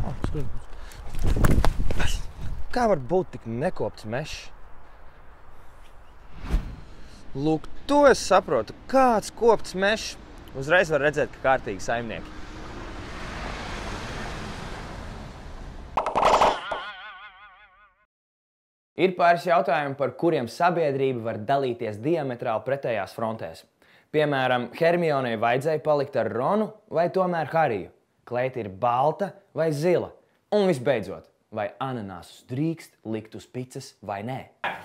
Kā var būt tik nekopts mežs? Lūk, to es saprotu. Kāds kopts mežs? Uzreiz var redzēt, ka kārtīgi saimnieki. Ir pāris jautājumi, par kuriem sabiedrība var dalīties diametrāli pretējās frontēs. Piemēram, Hermionei vajadzēja palikt ar Ronu vai tomēr Hariju? Kleita ir balta vai zila? Un visbeidzot, vai ananāsus drīkst likt uz picas vai nē?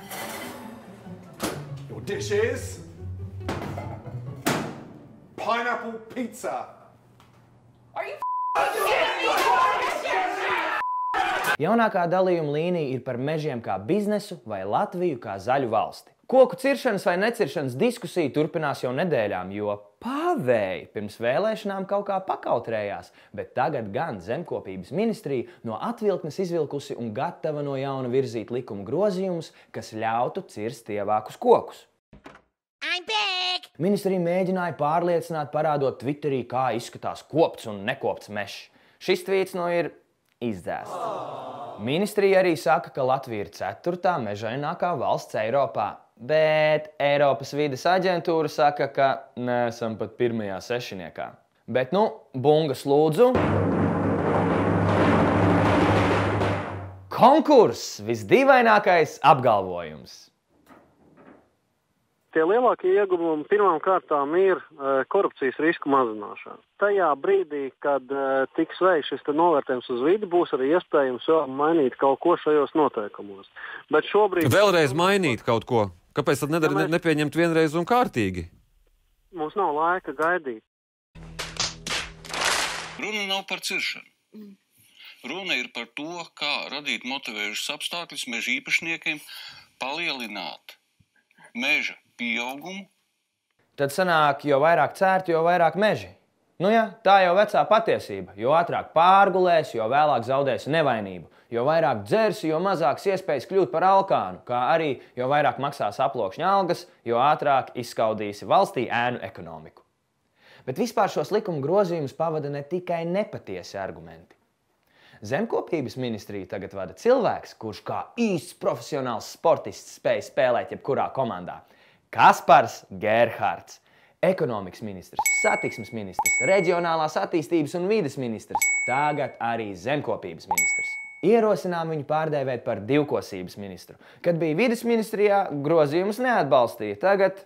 Your dish is pineapple pizza. Are you Jaunākā dalījuma līnija ir par mežiem kā biznesu vai Latviju kā zaļu valsti. Koku ciršanas vai neciršanas diskusija turpinās jau nedēļām, jo pavēji pirms vēlēšanām kaut kā pakautrējās, bet tagad gan Zemkopības ministrija no atvilknes izvilkusi un gatava no jauna virzīt likuma grozījumus, kas ļautu cirst tievākus kokus. Ministrija mēģināja pārliecināt, parādot Twitterī, kā izskatās kopts un nekopts mežs. Šis tvīts ir izdzēsts. Ministrija arī saka, ka Latvija ir 4. mežainākā valsts Eiropā, bet Eiropas vides aģentūra saka, ka neesam pat 1. sešiniekā. Bet bungas lūdzu. Konkurss! Visdīvainākais apgalvojums. Tie lielākie ieguvumi pirmām kārtām ir korupcijas risku mazināšana. Tajā brīdī, kad tiks veikts šis novērtējums uz vidi, būs arī iespējams mainīt kaut ko šajos noteikumos. Bet šobrīd... Vēlreiz mainīt kaut ko? Kāpēc tad nepieņemt vienreiz un kārtīgi? Mums nav laika gaidīt. Runa nav par ciršanu. Runa ir par to, kā radīt motivējušas apstākļus meža īpašniekiem palielināt meža pieaugumu. Tad sanāk, jo vairāk cērti, jo vairāk meži. Tā jau vecā patiesība. Jo ātrāk pārgulēsi, jo vēlāk zaudēsi nevainību. Jo vairāk dzersi, jo mazāks iespējas kļūt par alkānu. Kā arī, jo vairāk maksās aploksņa algas, jo ātrāk izskaudīsi valstī ēnu ekonomiku. Bet vispār šos likuma grozījumus pavada ne tikai nepatiesi argumenti. Zemkopības ministriju tagad vada cilvēks, kurš kā īsts profesionāls sportists spēj spēlēt jebkurā komandā. Kaspars Gerhards, ekonomikas ministrs, satiksmes ministrs, reģionālās attīstības un vides ministrs, tagad arī zemkopības ministrs. Ierosinām viņu pārdēvēt par divkosības ministru. Kad bija vides ministrijā, grozījumus neatbalstīja, tagad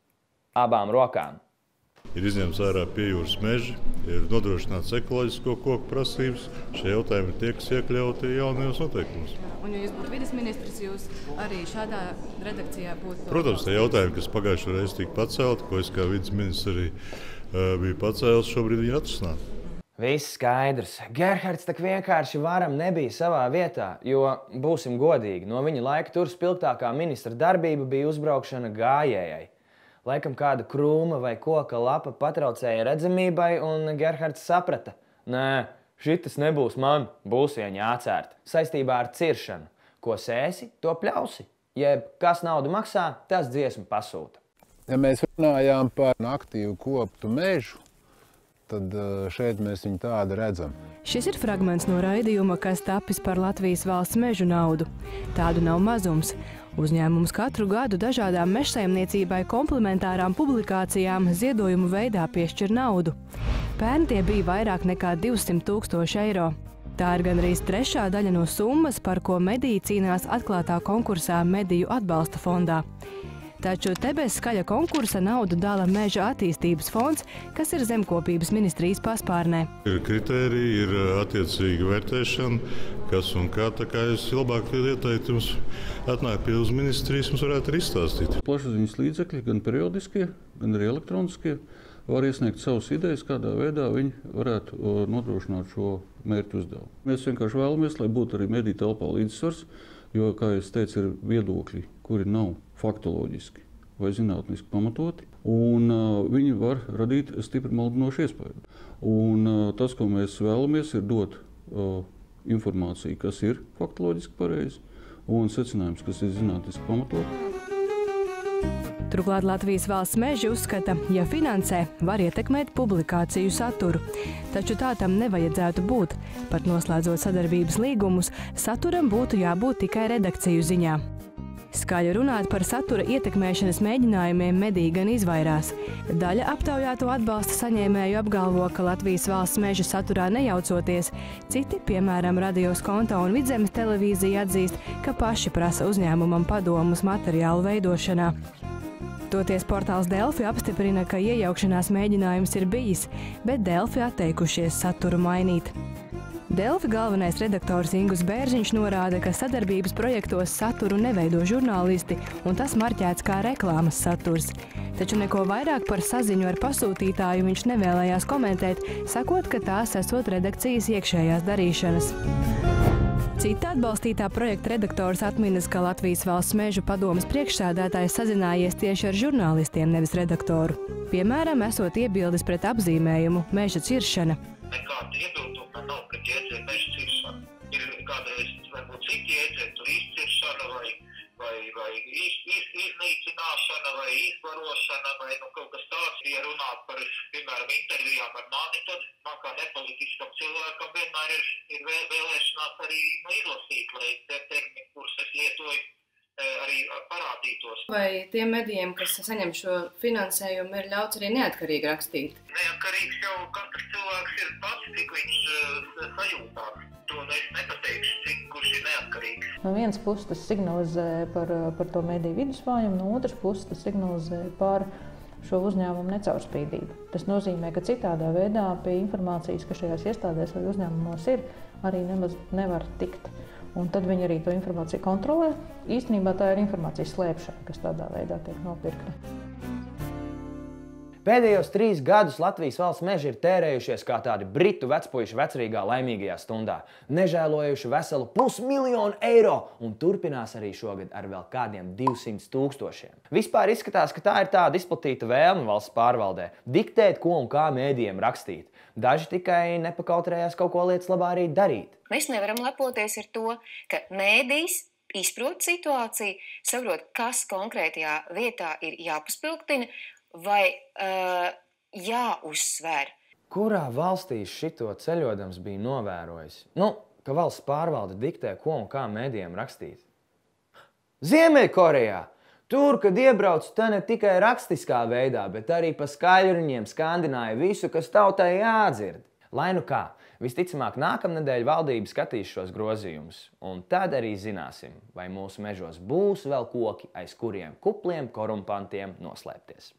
abām rokām. Ir izņemts ārā piejūras meži, ir nodrošināts ekoloģisko koku prasības. Šie jautājumi ir tie, kas iekļauti jaunajos noteikumos. Un, ja jūs būtu vides ministrs, jūs arī šādā redakcijā būtu... Protams, tie jautājumi, kas pagājušo reizi tika pacelti, ko es kā vides ministrs arī biju pacēlis, šobrīd viņi ir atrisināti. Viss skaidrs. Gerhards tak vienkārši varam nebija savā vietā, jo, būsim godīgi, no viņa laika tur spilgtākā ministra darbība bija uzbraukšana gājējai. Laikam kāda krūma vai koka lapa patraucēja redzamībai, un Gerhards saprata. Nē, šitas nebūs man, būs vien jācērt. Saistībā ar ciršanu. Ko sēsi, to pļausi. Jeb kas naudu maksā, tas dziesmu pasūta. Ja mēs runājām par aktīvu koptu mežu, tad šeit mēs viņu tādu redzam. Šis ir fragments no raidījuma, kas tapis par Latvijas valsts mežu naudu. Tādu nav mazums. Uzņēmums katru gadu dažādām mežsaimniecībai komplementārām publikācijām ziedojumu veidā piešķir naudu. Pērn tie bija vairāk nekā 200 000 eiro. Tā ir gandrīz 3. daļa no summas, par ko mediji cīnās atklātā konkursā Mediju atbalsta fondā. Taču te bez skaļa konkursa naudu dala Meža attīstības fonds, kas ir Zemkopības ministrijas paspārnē. Ir kritēriji, ir attiecīga vērtēšana, kas un kā, tā kā es labāk ieteiktu jums atnākt pie uz ministrijas, mums varētu arī izstāstīt. Plašsaziņas līdzekļi, gan periodiskie, gan arī elektroniskie, var iesniegt savas idejas, kādā veidā viņi varētu nodrošināt šo mērķu uzdevumu. Mēs vienkārši vēlamies, lai būtu arī mediju telpā līdzsvars, jo, kā es teicu, ir viedokļi, kuri nav faktoloģiski vai zinātniski pamatoti, un viņi var radīt stipri maldinošu iespēju. Un tas, ko mēs vēlamies, ir dot informāciju, kas ir faktoloģiski pareizi, un secinājums, kas ir zinātniski pamatoti. Turklāt Latvijas valsts meži uzskata, ja finansē, var ietekmēt publikāciju saturu. Taču tā tam nevajadzētu būt. Pat noslēdzot sadarbības līgumus, saturam būtu jābūt tikai redakciju ziņā. Skaļi runāt par satura ietekmēšanas mēģinājumiem mediji gan izvairās. Daļa aptaujāto atbalsta saņēmēju apgalvo, ka Latvijas valsts meža saturā nejaucoties. Citi, piemēram, Radio Skonto un Vidzemes televīzija atzīst, ka paši prasa uzņēmumam padomus materiālu veidošanā. Toties portāls Delfi apstiprina, ka iejaukšanās mēģinājums ir bijis, bet Delfi atteikušies saturu mainīt. Delfi galvenais redaktors Ingus Bērziņš norāda, ka sadarbības projektos saturu neveido žurnālisti, un tas marķēts kā reklāmas saturs. Taču neko vairāk par saziņu ar pasūtītāju viņš nevēlējās komentēt, sakot, ka tās esot redakcijas iekšējās darīšanas. Cita atbalstītā projekta redaktors atminas, ka Latvijas valsts mežu padomes priekšsēdētājs sazinājies tieši ar žurnālistiem, nevis redaktoru. Piemēram, esot iebildes pret apzīmējumu meža ciršana. Nekāda iebilduma nav pret jēdzienu meža ciršanu. Ir kādreiz varbūt citi jēdzieni, tur izciršana vai iznīcināšana vai izbarošana vai kaut kas tāds. Ja runāt par, piemēram, intervijām ar mani, tad man kā nepolitiskam cilvēkam vienmēr ir vēlēšanās arī izlasīt, lai termini, kurus es lietoju, arī parādītos. Vai tiem medijiem, kas saņem šo finansējumu, ir ļauts arī neatkarīgi rakstīt? Neatkarīgs jau katrs cilvēks ir pats, cik viņš sajūtās. To es nepateikšu, kurš ir neatkarīgs. No vienas puses tas signalizē par to mediju vidusvājumu, no otras puses tas signalizē par šo uzņēmumu necaurspīdību. Tas nozīmē, ka citādā veidā pie informācijas, kas šajās iestādēs vai uzņēmumos ir, arī nemaz nevar tikt. Un tad viņi arī to informāciju kontrolē. Īstenībā tā ir informācijas slēpšana, kas tādā veidā tiek nopirkta. Pēdējos 3 gadus Latvijas valsts meži ir tērējušies kā tādi britu vecpuiši vecrīgā laimīgajā stundā, nežēlojuši veselu +1 000 000 eiro un turpinās arī šogad ar vēl kādiem 200 000. Vispār izskatās, ka tā ir tāda izplatīta vēlme valsts pārvaldē – diktēt, ko un kā mēdījiem rakstīt. Daži tikai nepakautrējās kaut ko lietas labā arī darīt. Mēs nevaram lepoties ar to, ka mēdījis izprot situāciju, saprot, kas konkrētajā vietā ir jāpaspilgtina vai jāuzsver. Kurā valstī šito ceļodams bija novērojis? Ka valsts pārvalde diktē, ko un kā mēdījiem rakstīt. Ziemeļkorejā! Tur, kad iebrauc, tā ne tikai rakstiskā veidā, bet arī pa skaļruņiem skandināja visu, kas tautai jādzird. Lai nu kā, visticamāk nākamnedēļ valdība skatīs šos grozījumus, un tad arī zināsim, vai mūsu mežos būs vēl koki, aiz kuriem kupliem korumpantiem noslēpties.